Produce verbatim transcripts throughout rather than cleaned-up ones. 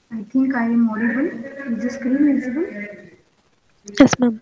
I think I am audible. Is the screen visible? Yes, ma'am.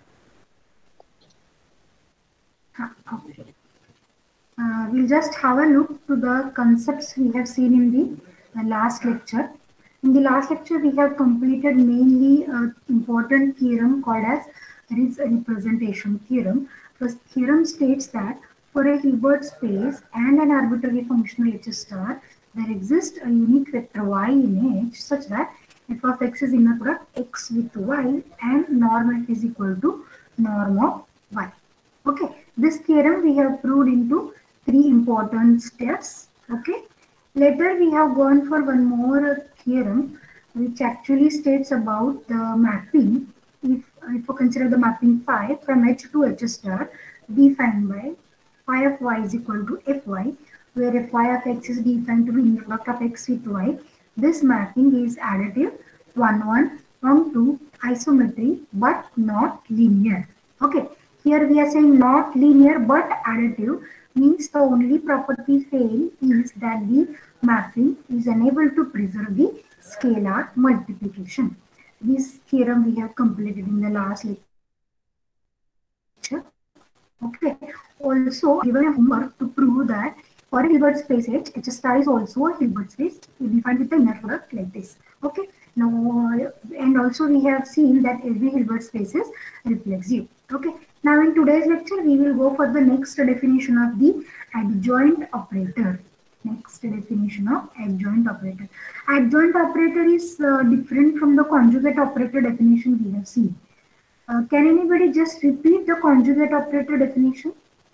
Ah, okay. Uh, we'll just have a look to the concepts we have seen in the uh, last lecture. In the last lecture, we have completed mainly an important theorem called as Ritz representation theorem. The theorem states that for a Hilbert space and an arbitrary functional H star, there exists a unique vector y in H such that f of x is inner product x with y and norm f is equal to norm of y. Okay, this theorem we have proved into three important steps. Okay, later we have gone for one more theorem which actually states about the mapping. If, if we consider the mapping phi from H to H star defined by phi of y is equal to fy, where fy of x is defined to be inner product of x with y. This mapping is additive, one one, one two, isometry, but not linear. Okay, here we are saying not linear but additive, means the only property fail is that the mapping is unable to preserve the scalar multiplication. This theorem we have completed in the last lecture. Okay, also given a homework to prove that for a Hilbert space H, H star is also a Hilbert space defined with the inner product like this. Okay, now and also we have seen that every Hilbert space is reflexive. Okay, now in today's lecture we will go for the next definition of the adjoint operator. Next definition of adjoint operator. Adjoint operator is uh, different from the conjugate operator definition we have seen. Uh, can anybody just repeat the conjugate operator definition?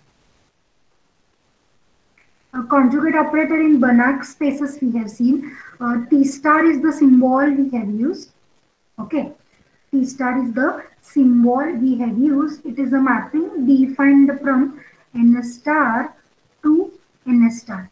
A conjugate operator in Banach spaces we have seen. Uh, T star is the symbol we have used. Okay. T star is the symbol we have used. It is a mapping defined from N star to N star.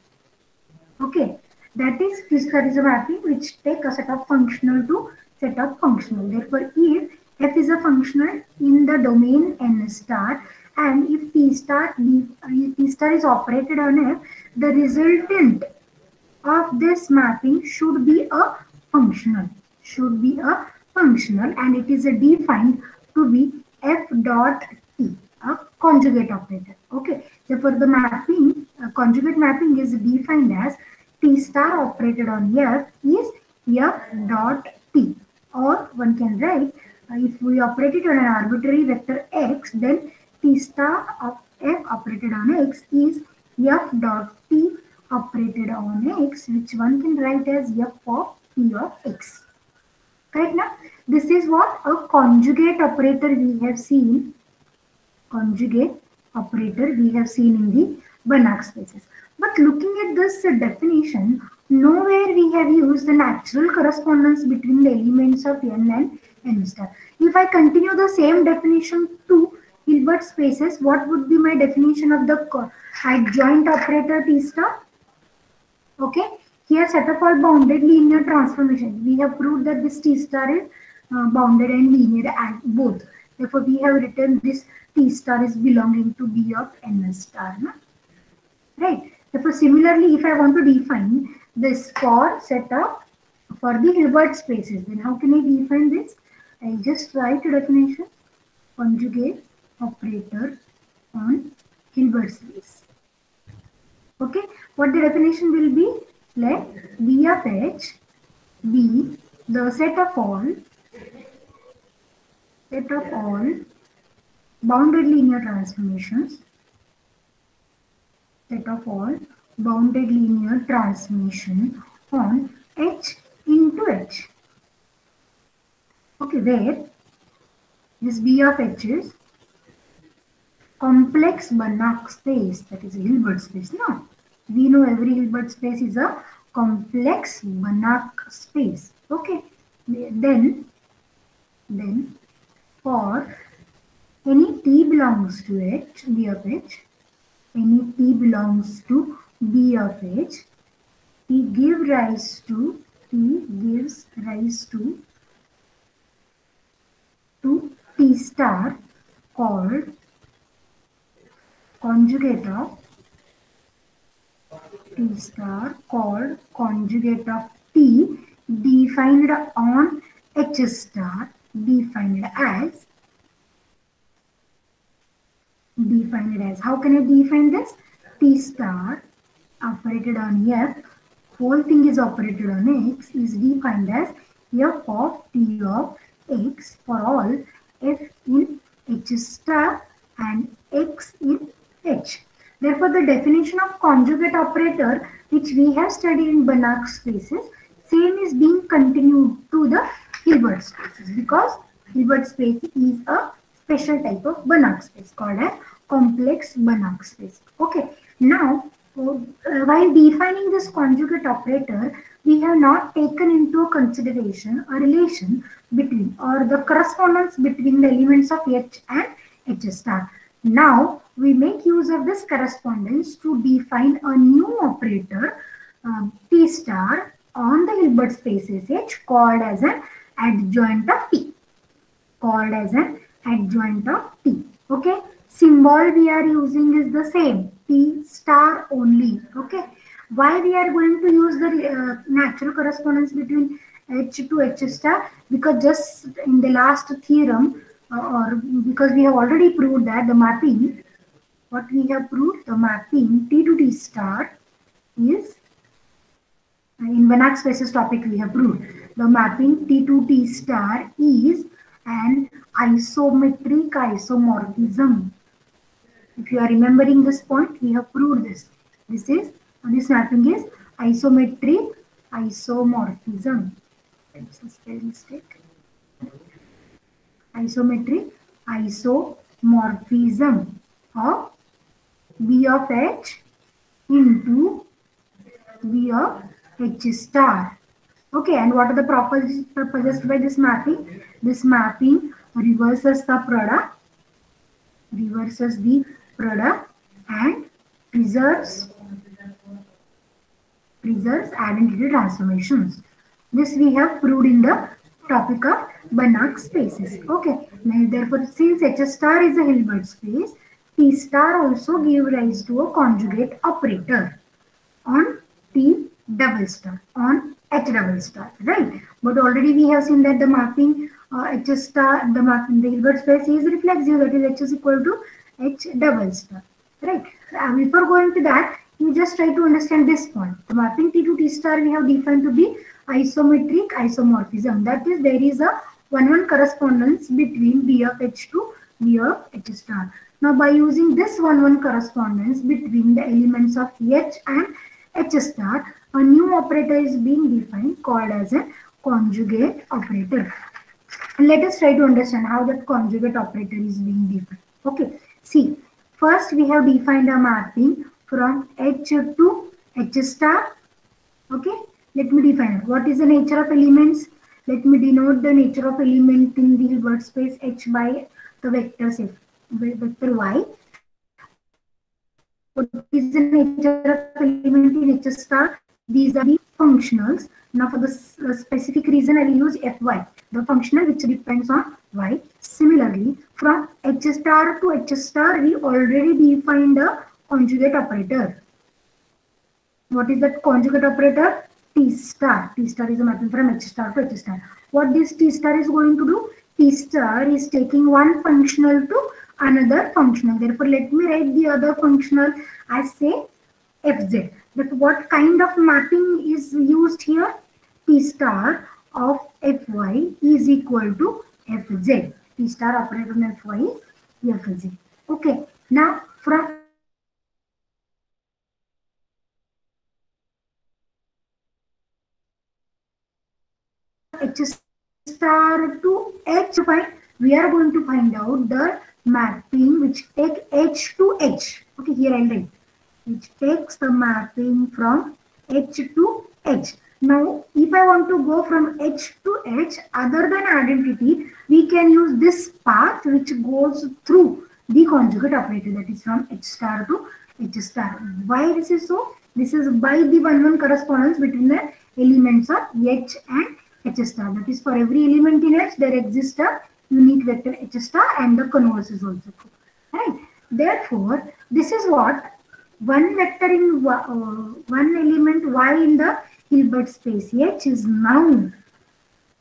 Okay. That is T star is a mapping which take a set of functional to set of functional. Therefore, if f is a functional in the domain N star and if T star, if T star is operated on f, the resultant of this mapping should be a functional, should be a functional and it is defined to be f dot t, a conjugate operator. Okay, therefore the mapping, uh, conjugate mapping is defined as t star operated on f is f dot t, or one can write uh, if we operate it on an arbitrary vector x, then t star of f operated on x is f dot t operated on x, which one can write as f of p of x. Correct now? This is what a conjugate operator we have seen. Conjugate operator we have seen in the Banach spaces. But looking at this uh, definition, nowhere we have used the natural correspondence between the elements of n and n star. If I continue the same definition to Hilbert spaces, what would be my definition of the adjoint operator T star? Okay, here set up all bounded linear transformation. We have proved that this T star is uh, bounded and linear at both. Therefore, we have written this T star is belonging to B of N star. No? Right. Therefore, similarly, if I want to define this for setup for the Hilbert spaces, then how can I define this? I just write a definition: conjugate operator on Hilbert space. Okay, what the definition will be? Let B of H be the set of all set of all bounded linear transformations, set of all bounded linear transmission on H into H. Okay, where this B of H is complex Banach space, that is Hilbert space. No, we know every Hilbert space is a complex Banach space. Okay, then then for any t belongs to H, B of H, any t belongs to B of H, t give rise to t gives rise to to t star called conjugate of t star called conjugate of t defined on H star, defined as, defined as, how can I define this? T star operated on F, whole thing is operated on X, is defined as F of T of X for all F in H star and X in H. Therefore, the definition of conjugate operator which we have studied in Banach spaces, same is being continued to the Hilbert spaces, because Hilbert space is a special type of Banach space called as complex Banach space. Okay, now uh, while defining this conjugate operator, we have not taken into consideration a relation between or the correspondence between the elements of H and H star. Now we make use of this correspondence to define a new operator uh, T star on the Hilbert spaces H called as an adjoint of T. Called as an adjoint of T. Okay. Symbol we are using is the same, T star only. Okay. Why we are going to use the uh, natural correspondence between H to H star? Because just in the last theorem, uh, or because we have already proved that the mapping, what we have proved, the mapping T to T star is, in Banach spaces topic we have proved, the mapping T to T star is an isometric isomorphism. If you are remembering this point, we have proved this. This is, this mapping is isometric isomorphism. It's a spell mistake. Isometric isomorphism of B of H into B of H star. Okay, and what are the properties possessed by this mapping? This mapping reverses the product, reverses the product and preserves, preserves identity transformations. This we have proved in the topic of Banach spaces. Okay, now therefore since H star is a Hilbert space, T star also gives rise to a conjugate operator on T double star, on H double star, right? But already we have seen that the mapping uh, H star, the mapping, the Hilbert space is reflexive, that is H is equal to H double star, right? Uh, before going to that, you just try to understand this point. The mapping T to T star we have defined to be isometric isomorphism. That is, there is a one-one correspondence between B of H to B of H star. Now, by using this one-one correspondence between the elements of H and H star, a new operator is being defined called as a conjugate operator. And let us try to understand how that conjugate operator is being defined. Okay, see, first we have defined a mapping from H to H star. Okay, let me define it. What is the nature of elements? Let me denote the nature of element in the Hilbert space H by the vector F, vector Y. What is the nature of element in H star? These are the functionals. Now for the uh, specific reason I will use Fy, the functional which depends on Y. Similarly, from H star to H star we already defined a conjugate operator. What is that conjugate operator? T star. T star is a mapping from H star to H star. What this T star is going to do? T star is taking one functional to another functional. Therefore, let me write the other functional as say Fz. But what kind of mapping is used here? T star of Fy is equal to Fz. T star operator on Fy is Fz. Okay. Now from H star to H, we are going to find out the mapping which take H to H. Okay, here I'll write. Which takes the mapping from H to H. Now, if I want to go from H to H, other than identity, we can use this path which goes through the conjugate operator, that is from H star to H star. Why this is so? This is by the one-one correspondence between the elements of H and H star. That is, for every element in H, there exists a unique vector H star and the converse is also true. Right? Therefore, this is what one vector in uh, one element Y in the Hilbert space H is known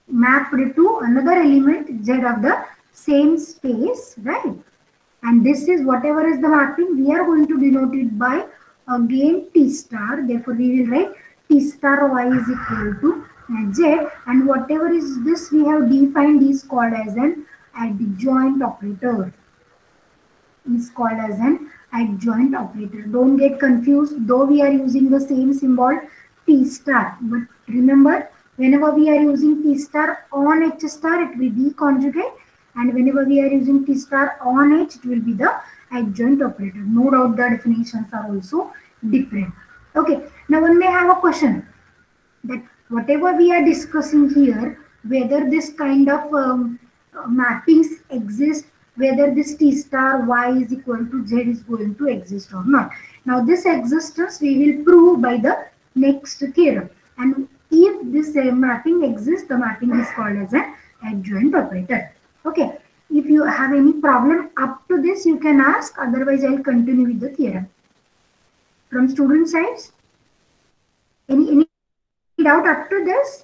mapped to another element z of the same space, right? And this is whatever is the mapping, we are going to denote it by again T star. Therefore, we will write T star y is equal to z, and whatever is this we have defined is called as an adjoint operator. Is called as an adjoint operator. Don't get confused, though we are using the same symbol T star, but remember, whenever we are using T star on H star, it will be conjugate, and whenever we are using T star on H, it will be the adjoint operator. No doubt the definitions are also different. Okay, now one may have a question that whatever we are discussing here, whether this kind of um, uh, mappings exist, whether this T star y is equal to z is going to exist or not. Now this existence we will prove by the next theorem, and if this uh, mapping exists, the mapping is called as an adjoint operator. Okay, if you have any problem up to this, you can ask, otherwise I'll continue with the theorem. From student sides, any any doubt up to this?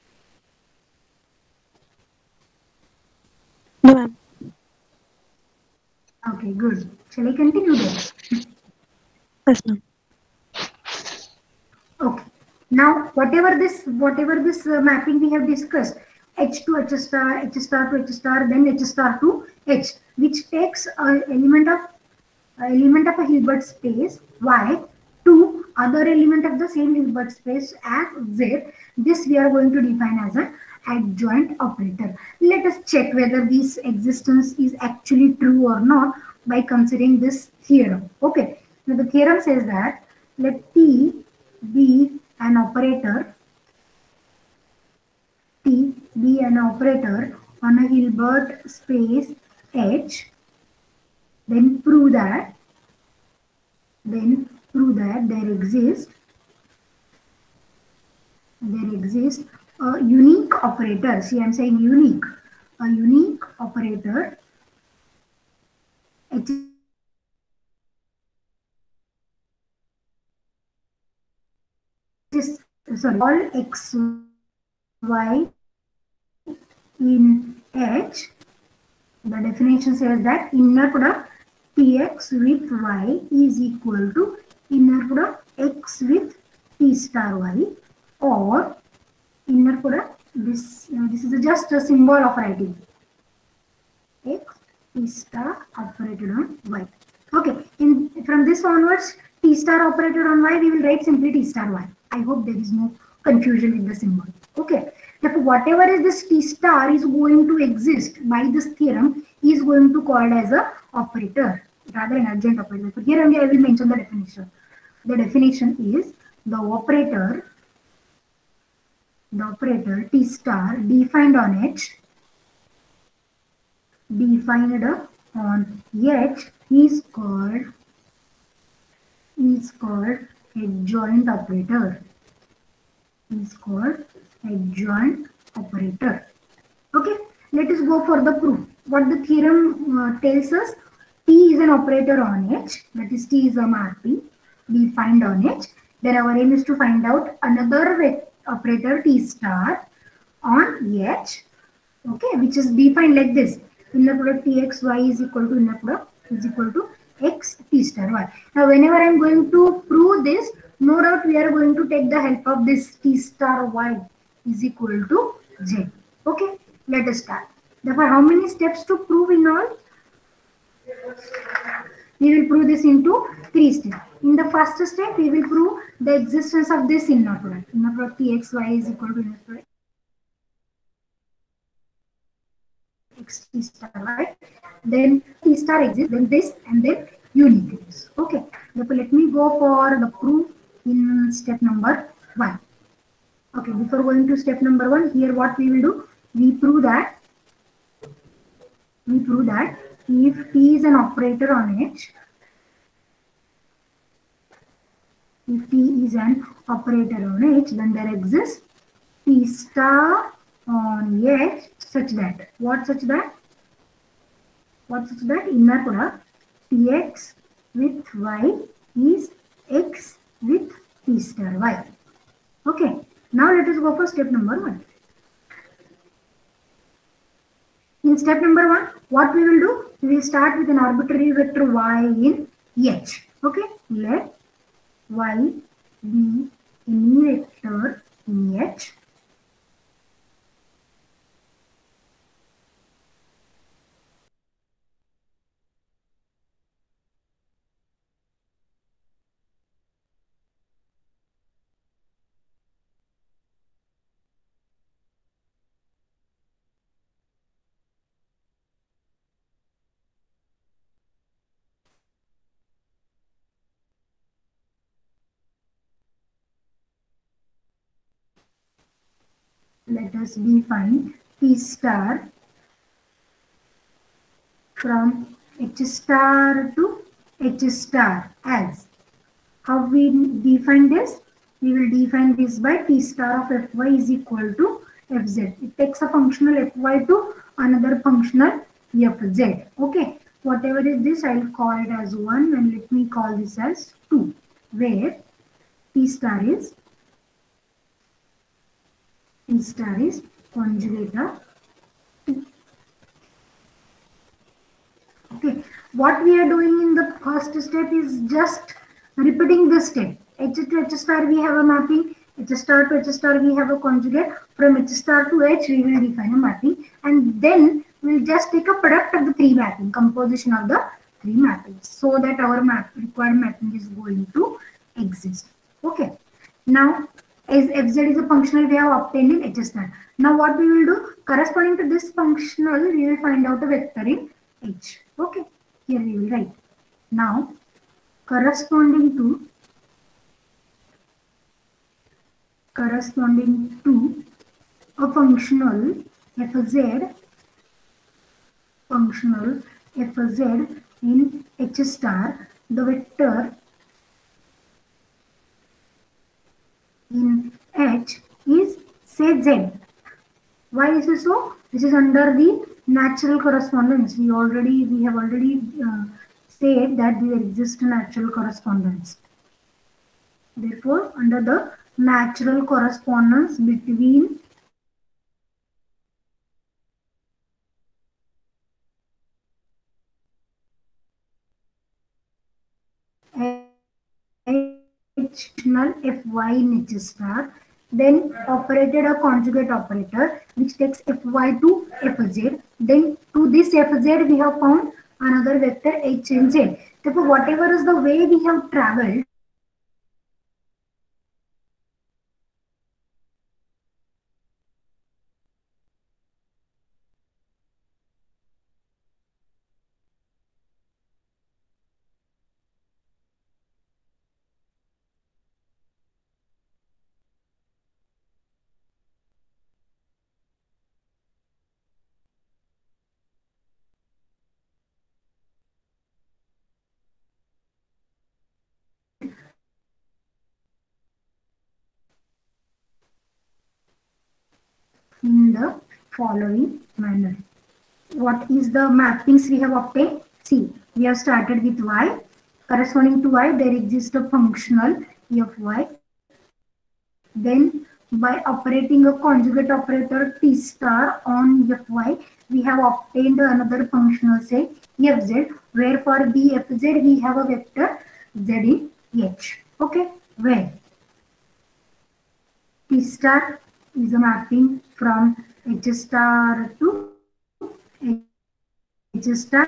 No, ma'am. Okay, good. Shall I continue then? Yes, ma'am. Okay. Now, whatever this, whatever this uh, mapping we have discussed, H to H star, H star to H star, then H star to H, which takes an element of uh, element of a Hilbert space Y to other element of the same Hilbert space as Z. This we are going to define as an adjoint operator. Let us check whether this existence is actually true or not by considering this theorem. Okay. Now the theorem says that let T be an operator, T be an operator on a Hilbert space H, then prove that, then prove that there exists, there exists a unique operator. See, I am saying unique, a unique operator H is, sorry, all x, y in H. The definition says that inner product Tx with y is equal to inner product x with T star y, or inner product, this uh, this is just a symbol of writing x T star operated on y. Okay, in from this onwards, T star operated on y, we will write simply T star y. I hope there is no confusion with the symbol. Okay, therefore whatever is this T star is going to exist by this theorem is going to called as a operator, rather an adjoint operator. So here only I will mention the definition. The definition is the operator, the operator T star defined on H, defined on H is called is called adjoint operator. Is called adjoint operator. Okay, let us go for the proof. What the theorem uh, tells us, T is an operator on H, that is T is a mapping defined on H. Then our aim is to find out another operator T star on H, okay, which is defined like this. Inner product Tx y is equal to inner product is equal to x T star y. Now whenever I am going to prove this, no doubt we are going to take the help of this T star y is equal to z. Okay, let us start. Therefore, how many steps to prove in all? We will prove this into three steps. In the first step, we will prove the existence of this inner product. Inner product Tx y is equal to inner product x T star y. Then T star exists, then this, and then uniqueness. Okay, therefore let me go for the proof in step number one. Okay, before going to step number one, here what we will do, we prove that, we prove that if T is an operator on H, if T is an operator on H, then there exists T star on H such that, what such that? What such that inner product Tx with y is x with T star y. Okay, now let us go for step number one. In step number one, what we will do? We will start with an arbitrary vector y in H. Okay, let y be any vector in H. Let us define P star from H star to H star as. How we define this? We will define this by T star of Fy is equal to Fz. It takes a functional Fy to another functional Fz. Okay. Whatever is this, I will call it as one and let me call this as two, where T star is T star is conjugate of two. Okay, what we are doing in the first step is just repeating this step. H to H star we have a mapping, H star to H star we have a conjugate, from H star to H we will define a mapping, and then we will just take a product of the three mapping, composition of the three mappings, so that our map required mapping is going to exist. Okay, now as Fz is a functional we have obtained in H star. Now what we will do, corresponding to this functional we will find out a vector in H. Okay, here we will write. Now corresponding to corresponding to a functional Fz functional Fz in H star, the vector in H is say Z. Why is it so? This is under the natural correspondence. We already we have already uh, said that there exists natural correspondence. Therefore, under the natural correspondence between H null Fy in H star, then operated a conjugate operator which takes Fy to Fz. Then to this Fz we have found another vector H and Z. Therefore, whatever is the way we have traveled, in the following manner. What is the mappings we have obtained? See, we have started with y. Corresponding to y, there exists a functional Fy. Then by operating a conjugate operator T star on Fy, we have obtained another functional, say Fz, where for the Fz we have a vector Z in H. Okay, where T star is a mapping from H star to H star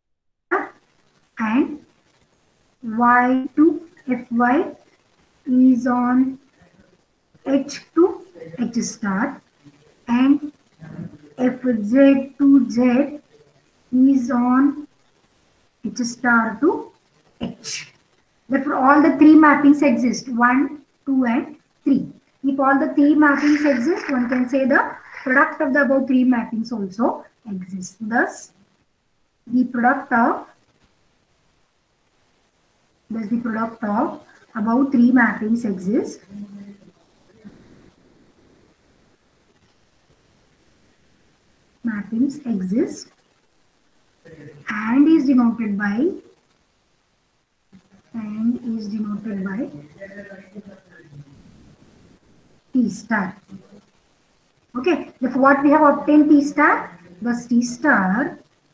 and Y to Fy is on H to H star and Fz to Z is on H star to H. Therefore, all the three mappings exist, one, two and three. If all the three mappings exist, one can say the product of the above three mappings also exists. Thus, the product of thus the product of above three mappings exists. Mappings exist and is denoted by and is denoted by T star. Okay, therefore what we have obtained T star, Thus T star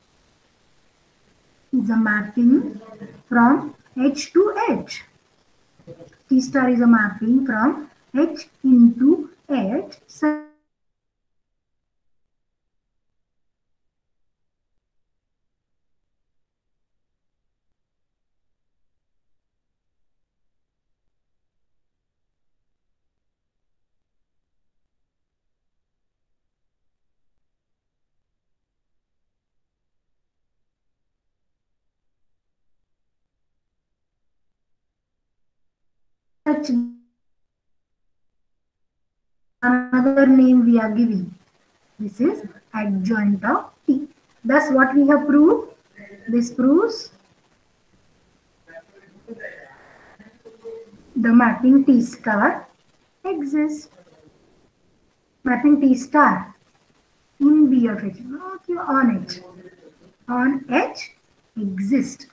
is a mapping from H to H. T star is a mapping from H into H such another name we are giving. This is adjoint of T. Thus what we have proved? This proves the mapping T star exists. Mapping T star in B of H, okay, on H. On H exists.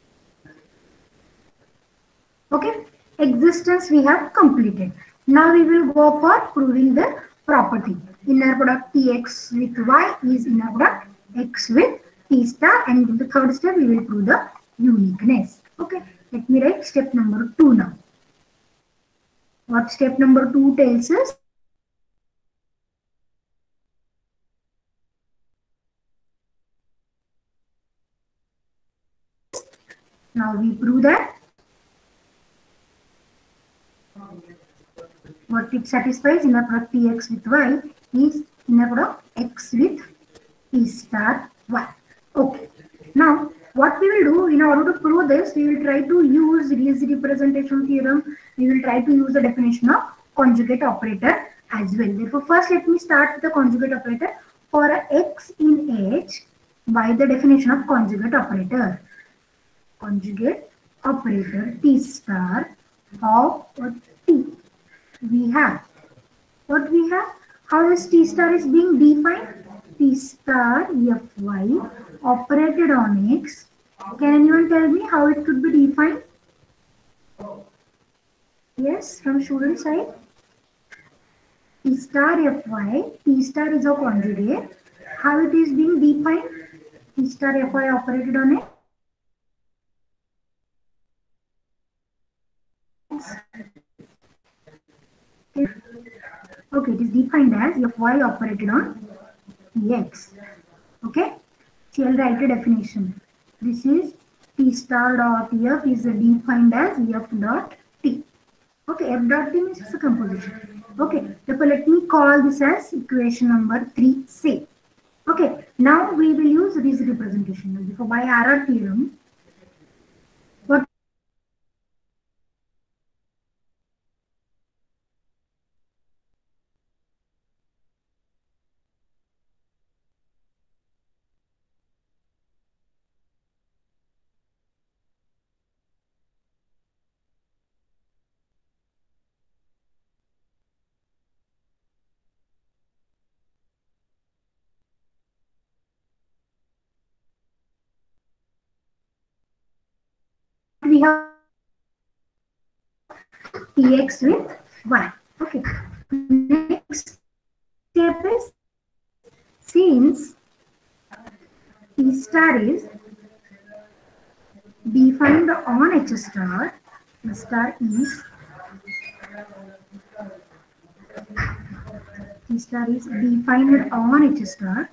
Okay, existence we have completed. Now we will go for proving the property. Inner product T X with Y is inner product X with T star, and in the third step we will prove the uniqueness. Okay, let me write step number two now. What step number two tells us? Now we prove that what it satisfies, inner product T X with Y is inner product X with T star Y. Okay. Now what we will do in order to prove this, we will try to use Reel's representation theorem. We will try to use the definition of conjugate operator as well. Therefore, first let me start with the conjugate operator for a X in H by the definition of conjugate operator. Conjugate operator T star of T. We have what we have. How is T star is being defined? T star F Y operated on X. Can anyone tell me how it could be defined? Yes, from student side. T star F Y. T star is a conjugate. How it is being defined? T star F Y operated on X. Okay, it is defined as F Y operated on X. Okay, so I'll write a definition. This is T star dot F is defined as F dot T. Okay, F dot T means it's a composition. Okay, therefore let me call this as equation number three, say. Okay, now we will use this representation. Therefore, by R R theorem, what we have T X with Y. Okay. Next step is, since T star is defined on H star, the star is T star is defined on H star.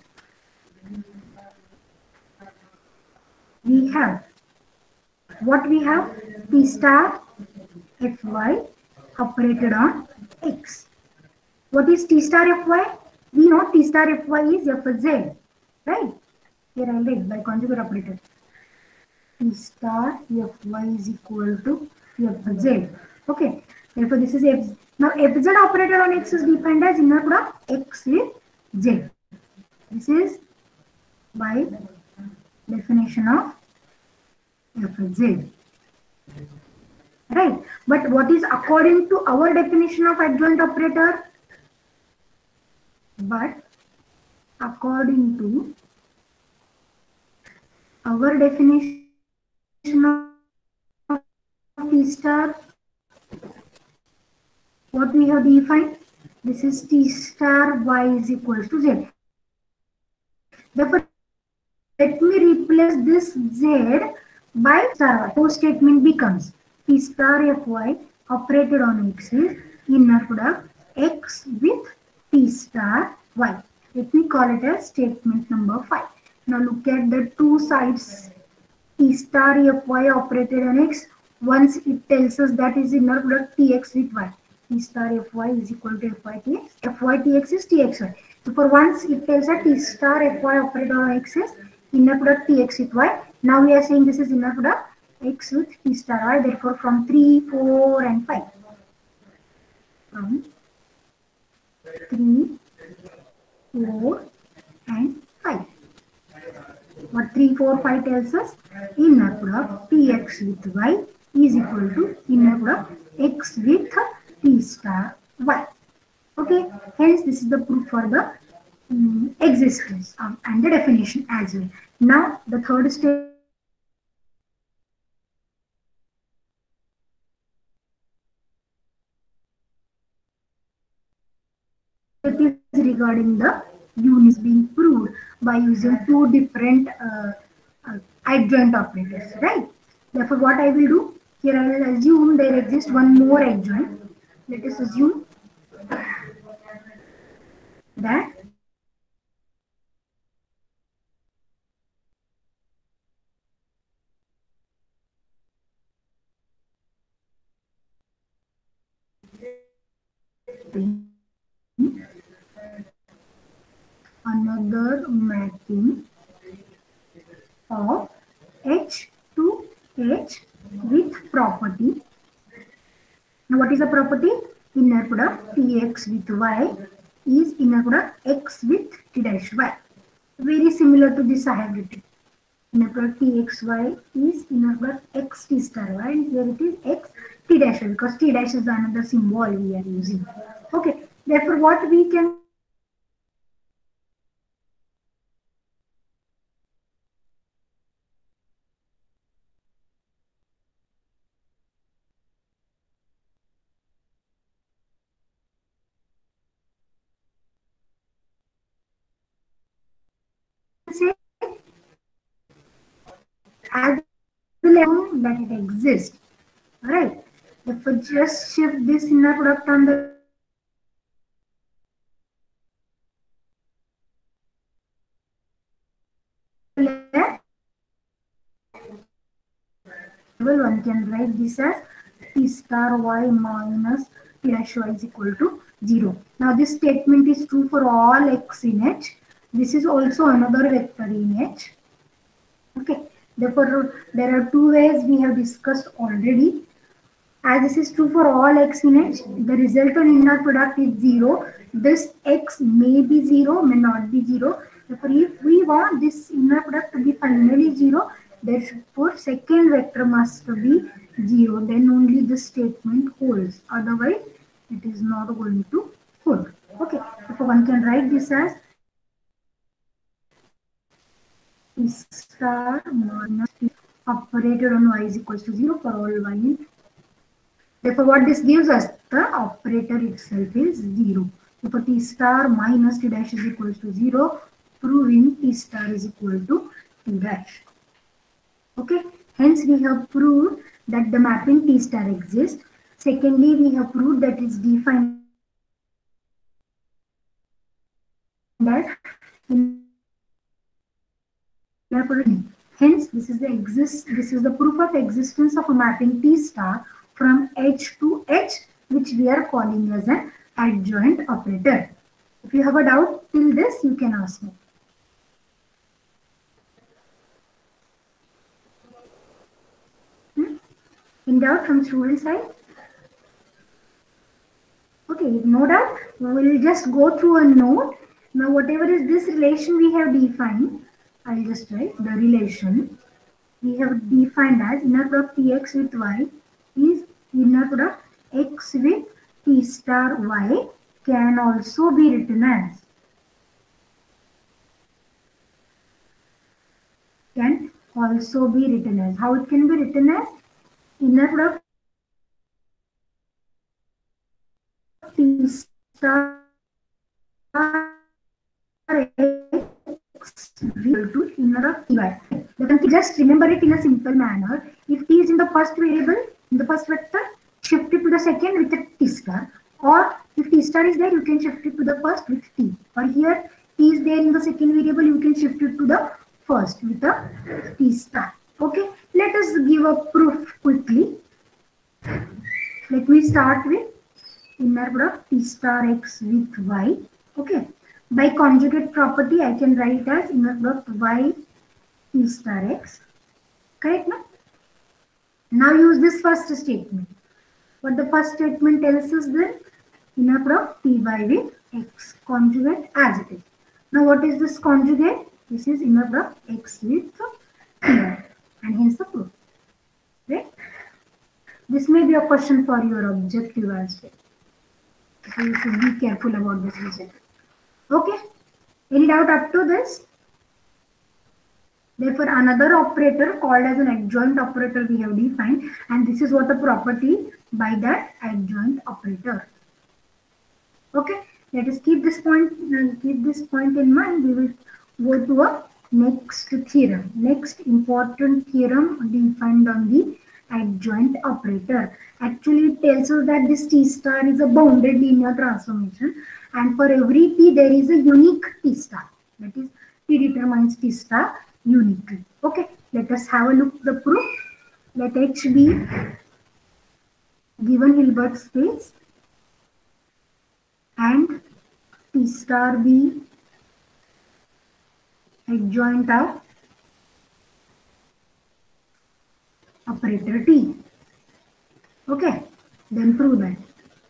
We have what we have? T star F Y operated on X. What is T star F Y? We know T star F Y is F Z, right? Here I write by conjugate operator. T star F Y is equal to F Z. Okay. Therefore, this is F. Now, F Z operated on X is defined as inner product X with Z. This is by definition of F Z. Right. But what is according to our definition of adjoint operator? But according to our definition of T star, what we have defined? This is T star Y is equal to Z. Therefore, let me replace this z by star y. So statement becomes t star fy operated on x is inner product x with t star y. Let me call it as statement number five. Now look at the two sides. T star fy operated on x. Once it tells us that is inner product tx with y. T star fy is equal to fy tx. Fy tx is txy. So for once it tells us T star fy operated on x is inner product tx with y. Now we are saying this is inner product x with t star y. Therefore from three, four and five. From three, four and five. What three, four, five tells us? Inner product tx with y is equal to inner product x with t star y. Okay, hence this is the proof for the um, existence um, and the definition as well. Now the third step is regarding the units being proved by using two different uh, uh, adjoint operators, right? Therefore, what I will do here, I will assume there exists one more adjoint. Let us assume that another mapping of H to H with property. Now what is the property? Inner product Tx with y is inner product x with t dash y. Very similar to this I have written. Inner product Txy is inner product x t star y, and here it is x t dash y because t dash is another symbol we are using. Okay, therefore what we can say as the level that it exists. Alright. If we just shift this inner product on the left, one can write this as t star y minus t dash y is equal to zero. Now this statement is true for all x in H. This is also another vector in H. Okay. Therefore, there are two ways we have discussed already. As this is true for all x in H, the resultant inner product is zero. This x may be zero, may not be zero. Therefore, if we want this inner product to be finally zero, therefore second vector must be zero. Then only the statement holds. Otherwise, it is not going to hold. Okay. Therefore, one can write this as t star minus t operated on y is equals to zero for all y in. Therefore, what this gives us, the operator itself is zero. Therefore, t star minus t dash is equals to zero, proving t star is equal to t dash. Okay, hence we have proved that the mapping t star exists. Secondly, we have proved that it's defined as hence this is the exist this is the proof of existence of a mapping T star from H to H, which we are calling as an adjoint operator. If you have a doubt till this, you can ask me. Hmm? In doubt from student side? Okay, no doubt. We will just go through a note. Now, whatever is this relation we have defined, I'll just write the relation we have defined as inner product Tx with y is inner product x with t star y can also be written as can also be written as how it can be written as inner product t star x equal to inner of ty. Just remember it in a simple manner. If t is in the first variable, in the first vector, shift it to the second with a t star. Or if t star is there, you can shift it to the first with t. Or here t is there in the second variable, you can shift it to the first with a t star. Okay, let us give a proof quickly. Let me start with inner product t star x with y. Okay, by conjugate property, I can write as inner product y t star x. Correct, no? Now use this first statement. What the first statement tells us then? Inner product ty with x conjugate as it is. Now what is this conjugate? This is inner product x with ty, and hence the proof. Right? This may be a question for your objective as well. So you should be careful about this result. Okay? Any doubt up to this? Therefore, another operator called as an adjoint operator we have defined, and this is what the property by that adjoint operator. Okay, let us keep this point keep this point in mind. We will go to a next theorem. Next important theorem defined on the adjoint operator. Actually, it tells us that this T star is a bounded linear transformation, and for every T there is a unique T star. That is, T determines T star uniquely. Okay, let us have a look at the proof. Let H be given Hilbert space and T star be adjoint of operator T. Okay, then prove that.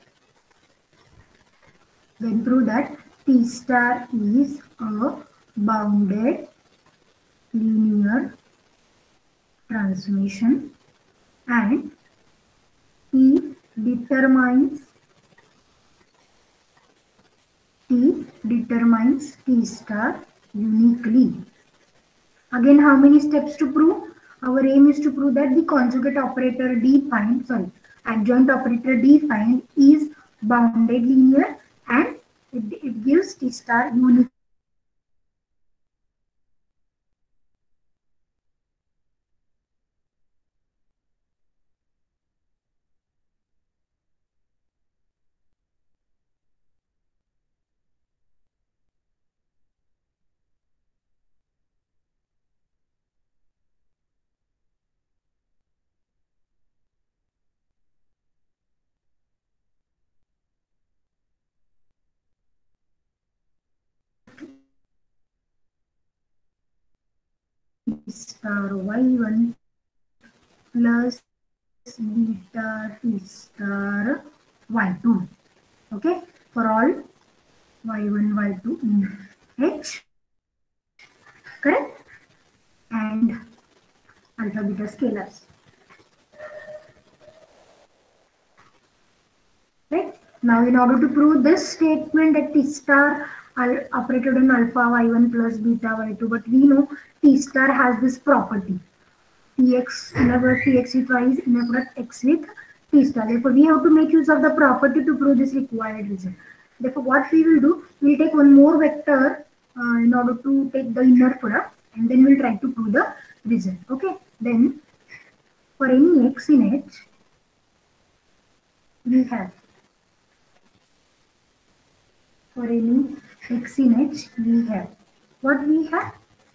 Then prove that T star is a bounded linear transformation and T determines T determines T star uniquely. Again, how many steps to prove? Our aim is to prove that the conjugate operator defined, sorry, adjoint operator defined is bounded linear and it, it gives T star unique. Star y one plus beta T star y two. Okay, for all y one, y two in H, correct? And alpha beta scalars. Right? Now, in order to prove this statement that T star operated on alpha y one plus beta y two, but we know T star has this property. Tx, whenever Tx with y is inner product x with T star. Therefore, we have to make use of the property to prove this required result. Therefore, what we will do, we will take one more vector uh, in order to take the inner product, and then we will try to prove the result. Okay. Then, for any x in H, we have for any x in H, we have what we have.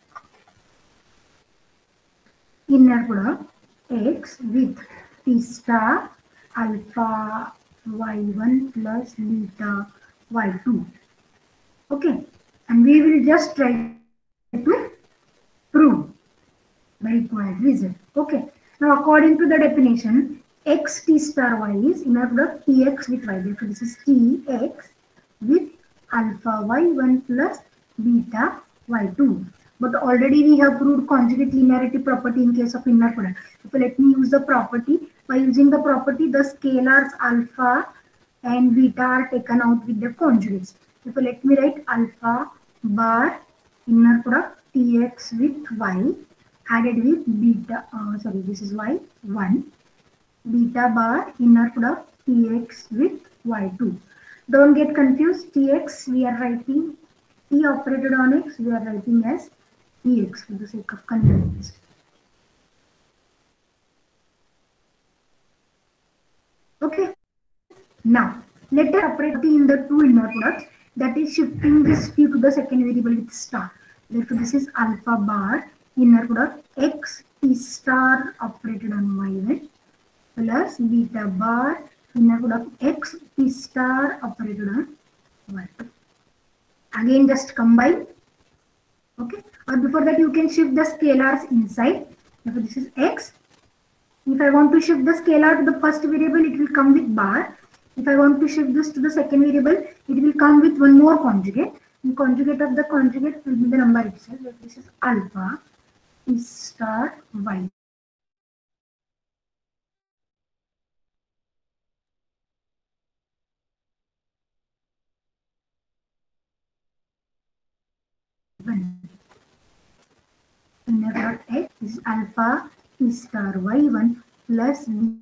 Inner product x with T star alpha y one plus beta y two. Okay, and we will just try to prove the required result. Okay, now according to the definition, x T star y is inner product Tx with y. Therefore, this is Tx with alpha y one plus beta y two. But already we have proved conjugate linearity property in case of inner product. So let me use the property. By using the property, the scalars alpha and beta are taken out with the conjugates. So let me write alpha bar inner product Tx with y added with beta, uh, sorry, this is y one, beta bar inner product Tx with y two. Don't get confused. Tx we are writing, T operated on x we are writing as Ex for the sake of convenience. Okay. Now let us operate in the two inner products, that is shifting this t to the second variable with star. Therefore, this is alpha bar inner product x t star operated on y one plus beta bar inner product x t star operated on y two. Again, just combine. Okay, or before that you can shift the scalars inside. Therefore, this is x. If I want to shift the scalar to the first variable, it will come with bar. If I want to shift this to the second variable, it will come with one more conjugate. And conjugate of the conjugate will be the number itself. Like this is alpha t star y. Inner x is alpha t star y one plus b.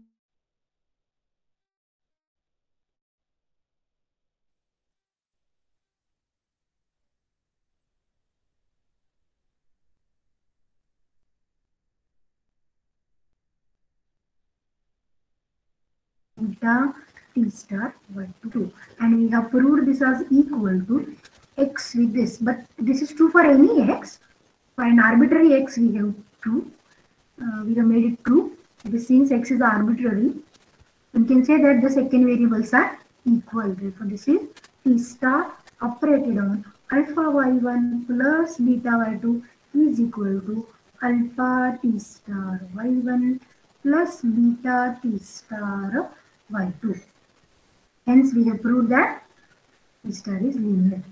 Beta t star y two, and we have proved this as equal to x with this, but this is true for any x. For an arbitrary x we have true, uh, we have made it true. This since x is arbitrary, we can say that the second variables are equal. Therefore, this is t star operated on alpha y one plus beta y two is equal to alpha t star y one plus beta t star y two. Hence, we have proved that t star is linear.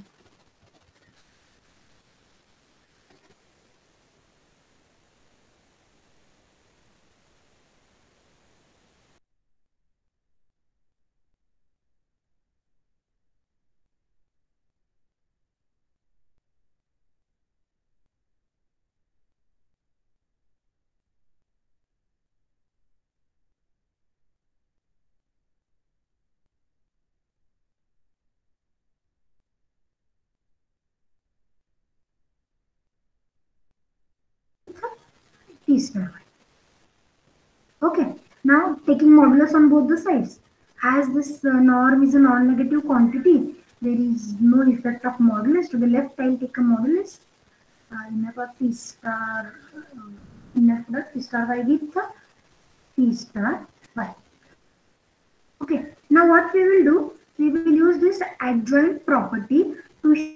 T star y. Okay, now taking modulus on both the sides. As this uh, norm is a non-negative quantity, there is no effect of modulus. To the left, I will take a modulus. Uh, inner product T star, uh, inner product T star y with the T star y. Okay, now what we will do, we will use this adjoint property to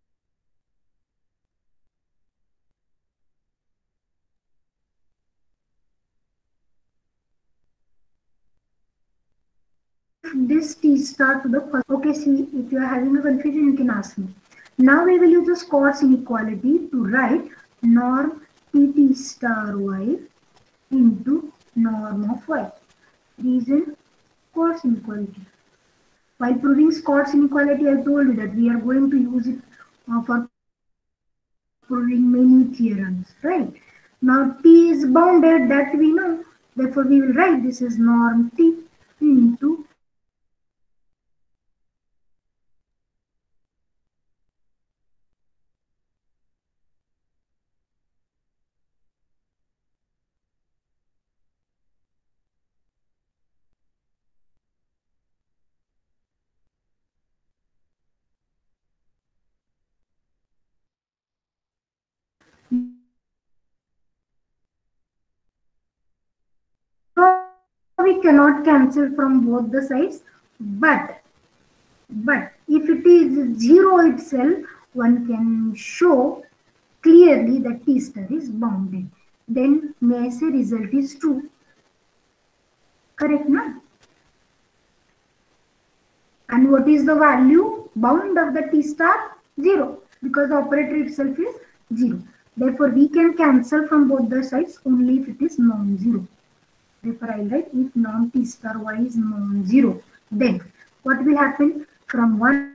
this T star to the first. Okay, see, if you are having a confusion, you can ask me. Now we will use the Scott's inequality to write norm T T star y into norm of y. Reason Scott's inequality. While proving Scott's inequality, I told you that we are going to use it uh, for proving many theorems, right? Now T is bounded, that we know. Therefore, we will write this is norm T into we cannot cancel from both the sides, but but if it is zero itself, one can show clearly that T star is bounded. Then may I say result is true. Correct, na? And what is the value bound of the T star? Zero, because the operator itself is zero. Therefore, we can cancel from both the sides only if it is non-zero. Therefore, I write if norm T star y is non-zero, then what will happen? From one,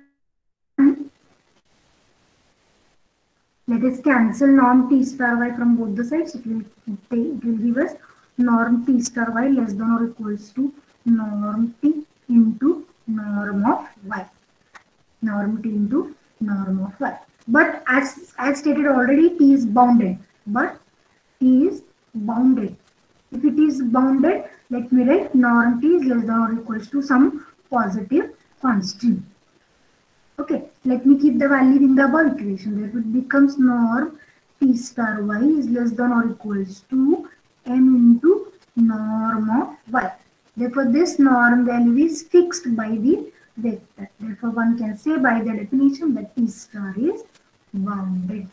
let us cancel norm T star y from both the sides. It will, it will give us norm T star y less than or equals to norm T into norm of y. Norm T into norm of y. But as as stated already, T is bounded. But T is bounded. If it is bounded, let me write norm T is less than or equals to some positive constant. Okay, let me keep the value in the above equation. Therefore, it becomes norm T star y is less than or equals to m into norm of y. Therefore, this norm value is fixed by the vector. Therefore, one can say by the definition that T star is bounded.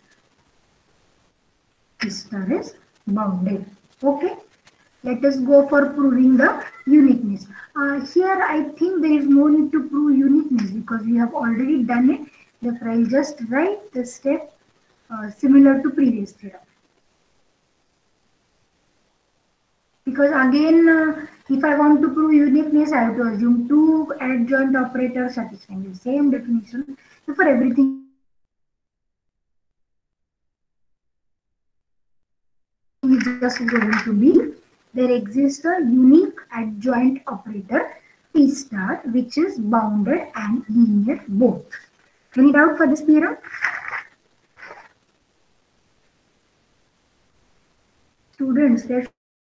T star is bounded. Okay. Let us go for proving the uniqueness. Uh, here I think there is no need to prove uniqueness because we have already done it. Therefore, I will just write the step uh, similar to previous theorem. Because again, uh, if I want to prove uniqueness, I have to assume two adjoint operators satisfying the same definition. Therefore, everything is just going to be there exists a unique adjoint operator P star which is bounded and linear both. Any doubt for this theorem? Students, there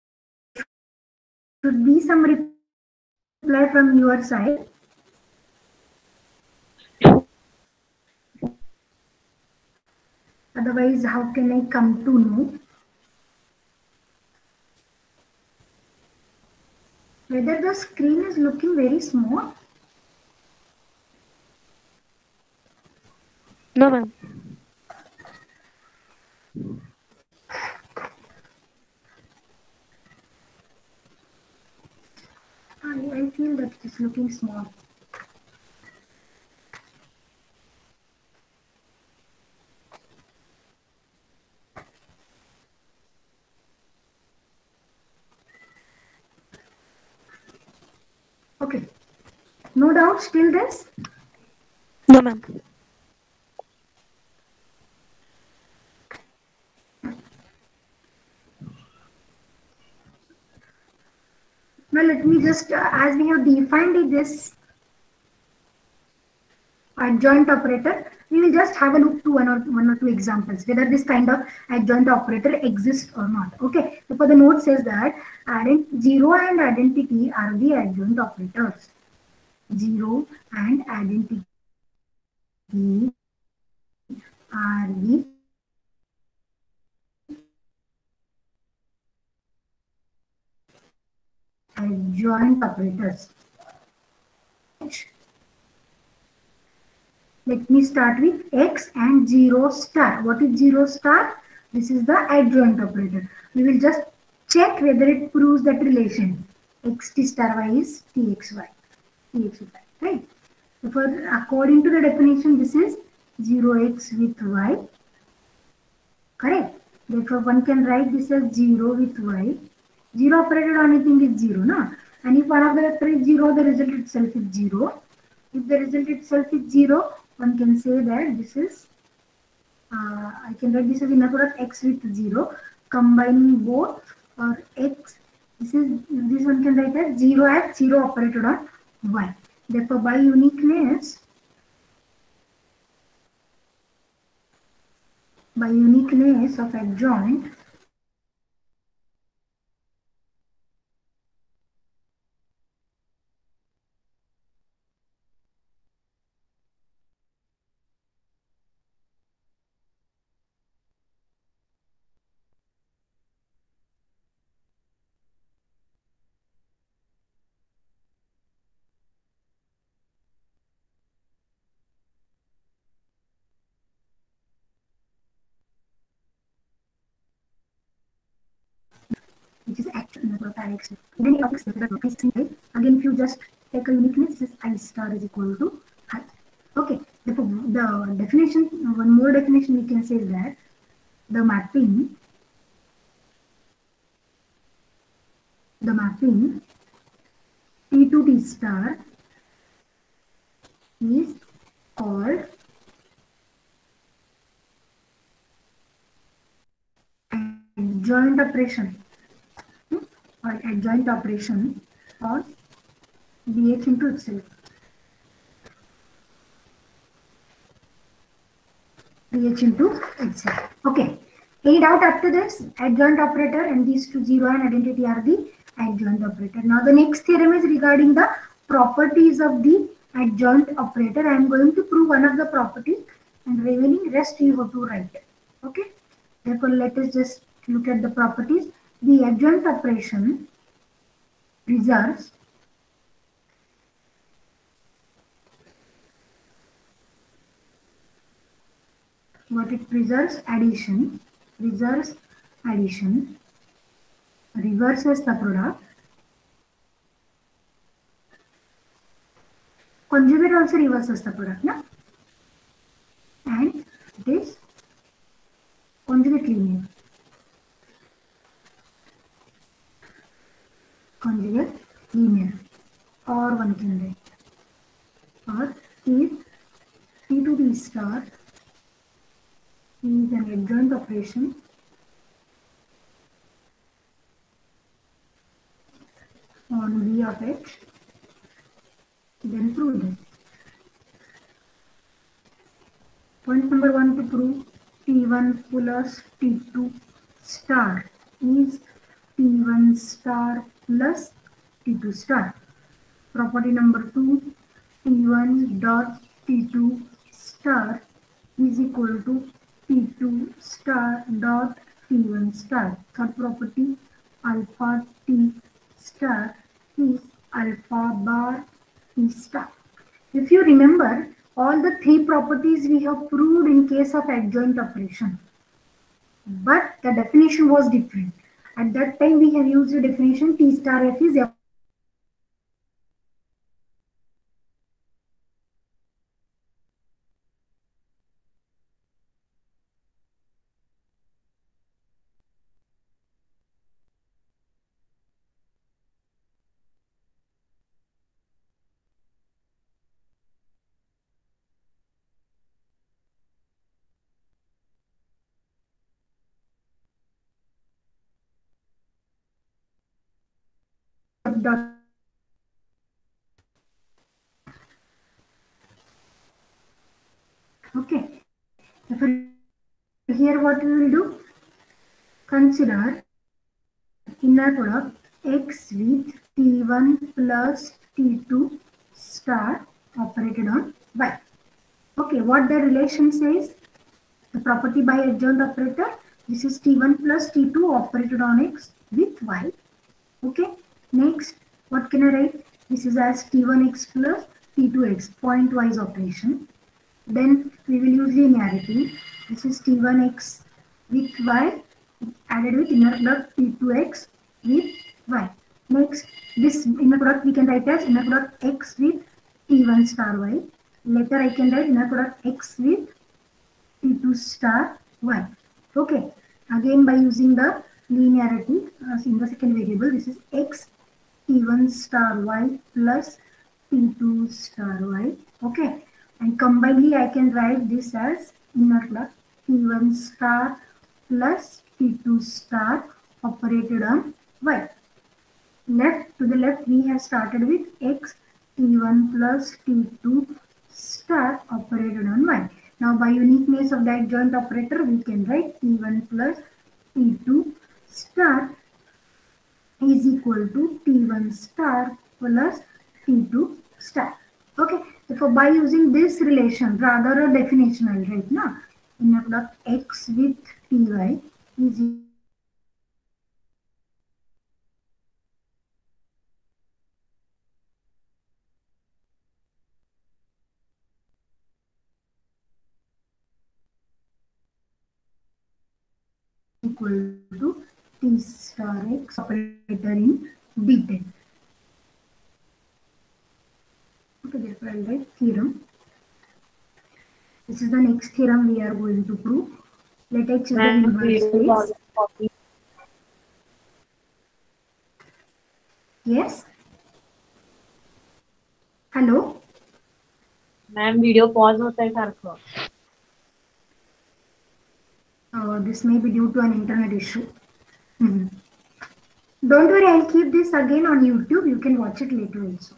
should be some reply from your side. Otherwise, how can I come to know whether the screen is looking very small? No, ma'am. I, I feel that it is looking small. Okay. No doubt still this? No, ma'am. Now let me just, uh, as we have defined it, this adjoint operator, we will just have a look to one or one or two examples whether this kind of adjoint operator exists or not. Okay, so for the note says that zero and identity are the adjoint operators. Zero and identity are the adjoint operators. Let me start with x and zero star. What is zero star? This is the adjoint operator. We will just check whether it proves that relation. X t star y is txy. Txy, right? Therefore, according to the definition, this is zero x with y. Correct? Therefore, one can write this as zero with y. zero operated on anything is zero, no? And if one of the vector is zero, the result itself is zero. If the result itself is zero, one can say that this is, uh, I can write this as inner product x with zero, combining both or x. This is, this one can write as zero as zero operated on y. Therefore, by uniqueness, by uniqueness of adjoint, which is actual number of direction. Then it operates the again, if you just take a uniqueness, this I star is equal to I. Okay, the, the definition, one more definition we can say is that the mapping, the mapping T to T star is called adjoint operation. Or adjoint operation or dx into itself. H into H. Okay. Any doubt up to this? Adjoint operator, and these two zero and identity are the adjoint operator. Now the next theorem is regarding the properties of the adjoint operator. I am going to prove one of the properties and remaining rest you have to write. Okay. Therefore, let us just look at the properties. The adjoint operation preserves what it preserves addition, preserves addition, reverses the product. Conjugate also reverses the product, no? And it is conjugate linear. Conjugate linear. Or one can write. Or if T to T star is an adjoint operation on V of H, then prove that. Point number one to prove T one plus T two star is T one star plus T two star. Property number two, T one dot T two star is equal to T two star dot T one star. Third property, alpha T star is alpha bar T star. If you remember, all the three properties we have proved in case of adjoint operation, but the definition was different. At that time we have used the definition T star F is F dot. Okay. Here what we will do? Consider inner product X with T one plus T two star operated on Y. Okay, what the relation says? The property by adjoint operator. This is T one plus T two operated on X with Y. Okay. Next, what can I write? This is as T one X plus T two X, point-wise operation. Then we will use linearity. This is T one X with Y added with inner product T two X with Y. Next, this inner product we can write as inner product X with T one star Y. Later I can write inner product X with T two star Y. Okay. Again by using the linearity uh, in the second variable, this is X T one star Y plus T two star Y. Okay. And combinedly I can write this as inner product T one star plus T two star operated on Y. Left to the left we have started with X T one plus T two star operated on Y. Now by uniqueness of the adjoint operator we can write T one plus T two star is equal to T one star plus T two star. Okay. Therefore, by using this relation, rather a definition I'll write now. Inner product X with T Y is equal to T star X operator in D ten. Okay, therefore I'll write theorem. This is the next theorem we are going to prove. Let X is the inverse space. Yes. Hello. Ma'am, video pause होता है सारखं. Uh, this may be due to an internet issue. Mm-hmm. Don't worry, I'll keep this again on YouTube. You can watch it later also.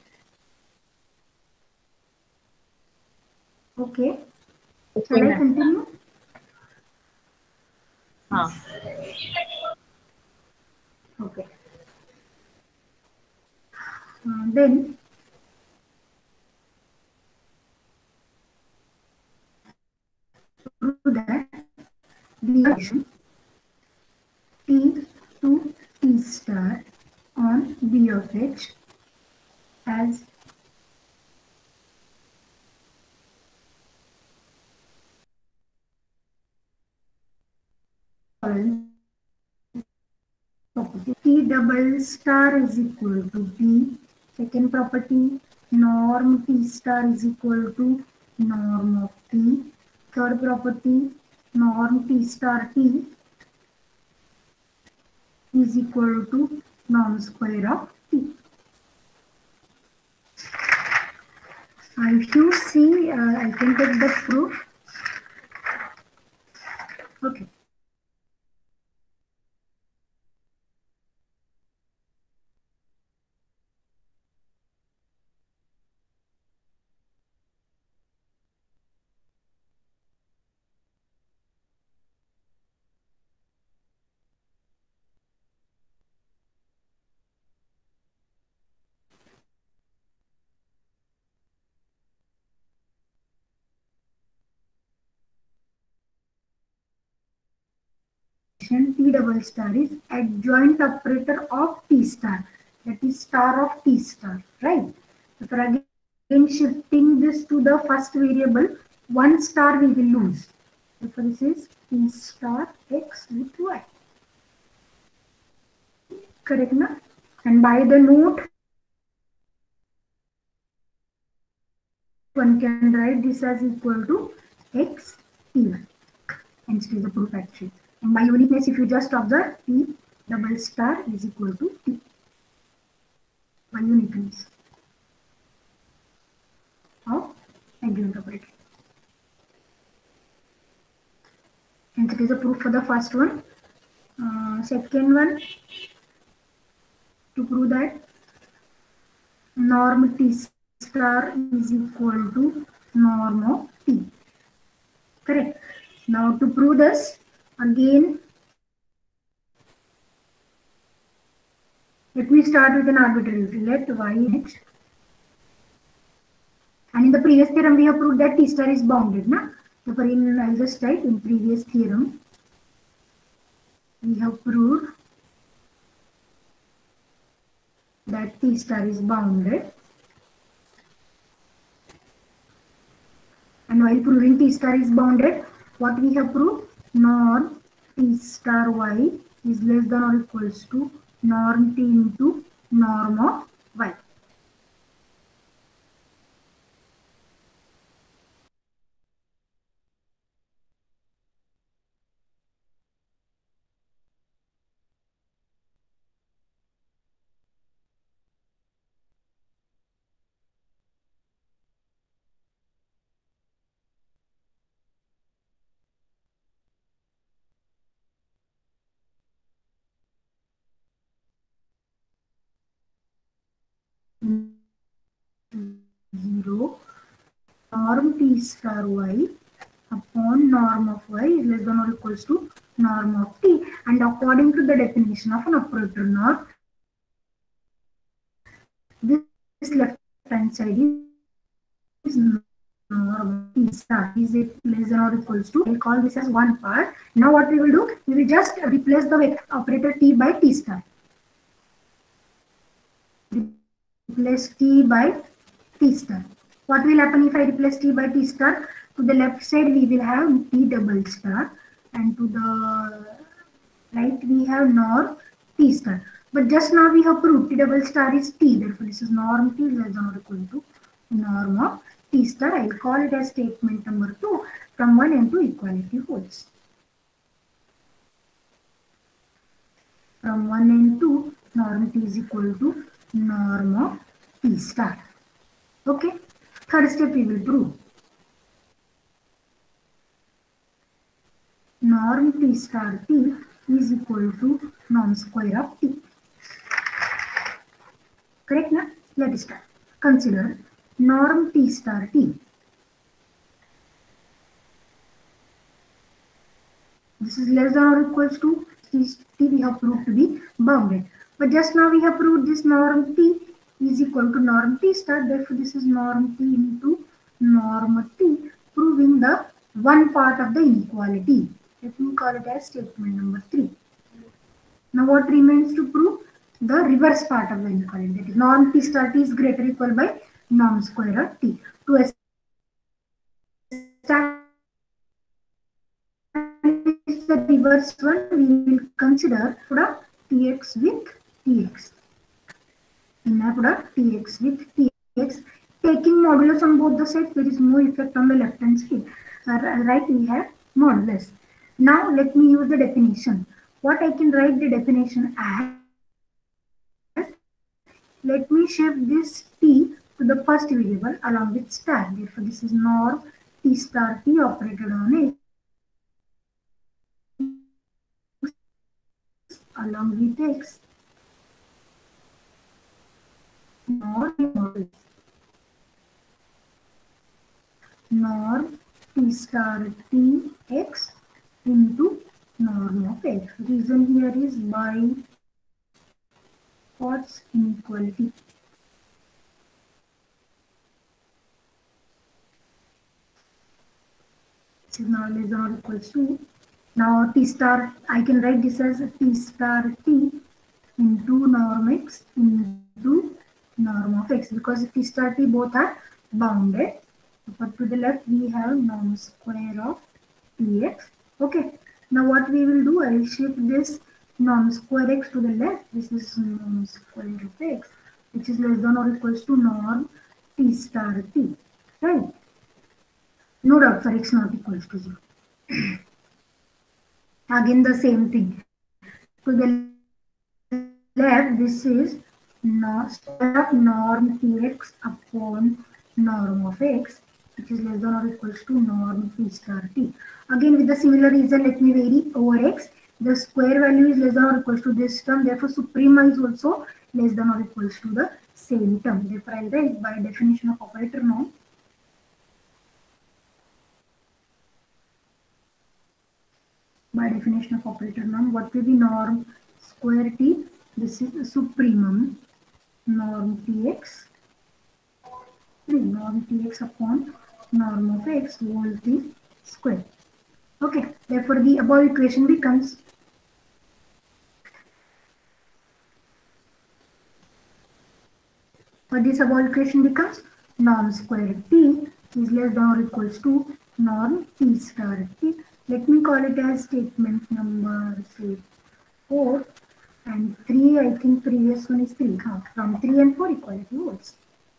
Okay. Okay, Shall I ma'am. continue? हाँ. Okay. Uh, then prove that the equation T to T star on B of H as follows. T double star is equal to T. Second property, norm T star is equal to norm of T. Third property, norm T star T is equal to norm square of T. Uh, if you see, uh, I can take the proof. Okay. T double star is adjoint operator of T star, that is star of T star, right? So again shifting this to the first variable, one star we will lose. Therefore this is T star x with y. Correct na? And by the note, one can write this as equal to x T. And still the proof actually. And by uniqueness, if you just observe, T double star is equal to T. By uniqueness of adjoint operator. And it is a proof for the first one. Uh, second one, to prove that norm T star is equal to norm of T. Correct. Now to prove this, again, let me start with an arbitrary. Let y h. And in the previous theorem, we have proved that T star is bounded. Na? Therefore, in, I'll just write in previous theorem, we have proved that T star is bounded. And while proving T star is bounded, what we have proved? Norm T star y is less than or equals to norm T into norm of y. zero norm T star y upon norm of y is less than or equals to norm of T. And according to the definition of an operator norm, this left hand side is norm T star. Is it less than or equals to? I'll call this as one part. Now what we will do, we will just replace the operator T by T star. Replace T by T star. What will happen if I replace T by T star? To the left side we will have T double star, and to the right we have norm T star. But just now we have proved T double star is T, therefore this is norm T less than or equal to norm of T star. I will call it as statement number two. From one end to equality holds. From one end to norm T is equal to norm of T star. Okay. Third step we will prove. Norm T star T is equal to norm square of T. Correct na? Let us start. Consider norm T star T This is less than or equals to T we have proved to be bounded. But just now we have proved this norm T is equal to norm T star. Therefore, this is norm T into norm T, proving the one part of the inequality. Let me call it as statement number three. Now what remains to prove? The reverse part of the inequality, that is norm T star T is greater or equal by norm square of T. To establish the reverse one, we will consider product Tx with Tx. Inner product Tx with Tx. Taking modulus on both the sides, there is no effect on the left hand side. Uh, right, we have modulus. Now let me use the definition. What I can write the definition as, let me shift this T to the first variable along with star. Therefore, this is norm T star T operated on X along with X. Norm, norm T star T X into norm of X. Reason here is by Potts inequality. This is now less than or equals to. Now T star, I can write this as T star T into norm X into norm of X, because T star T both are bounded. But to the left we have norm square of Tx. Okay. Now what we will do, I will shift this norm square X to the left. This is norm square of X, which is less than or equals to norm T star T. Right? No doubt for X not equals to zero. Again the same thing. To the left, this is norm square of norm Tx upon norm of X, which is less than or equals to norm T star T. Again with the similar reason, let me vary over X. The square value is less than or equals to this term. Therefore, suprema is also less than or equals to the same term. Therefore, I write by definition of operator norm. By definition of operator norm, what will be norm square T? This is the supremum norm Tx, norm Tx upon norm of X whole T square. Okay, therefore the above equation becomes But this above equation becomes norm square T is less than or equals to norm T star T. Let me call it as statement number say four and three. I think previous one is three. Huh? From three and four equality holds.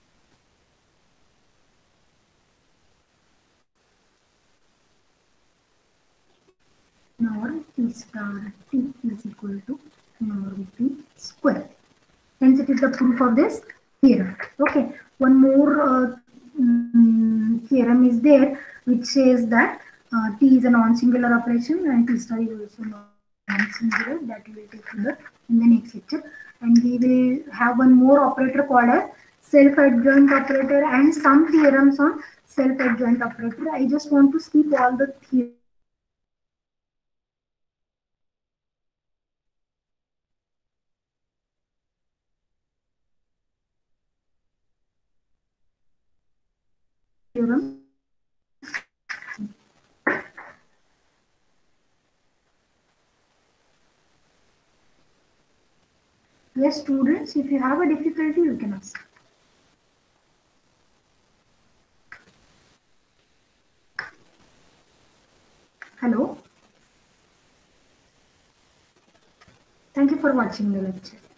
Norm T star T is equal to norm T square. Hence it is the proof of this theorem. Okay, one more uh, um, theorem is there which says that uh, T is a non-singular operation and T star is also non-singular. That we will take in the, in the next lecture. And we will have one more operator called as self-adjoint operator and some theorems on self-adjoint operator. I just want to skip all the theorems. Theorem. Yes, students, if you have a difficulty, you can ask. Hello. Thank you for watching the lecture.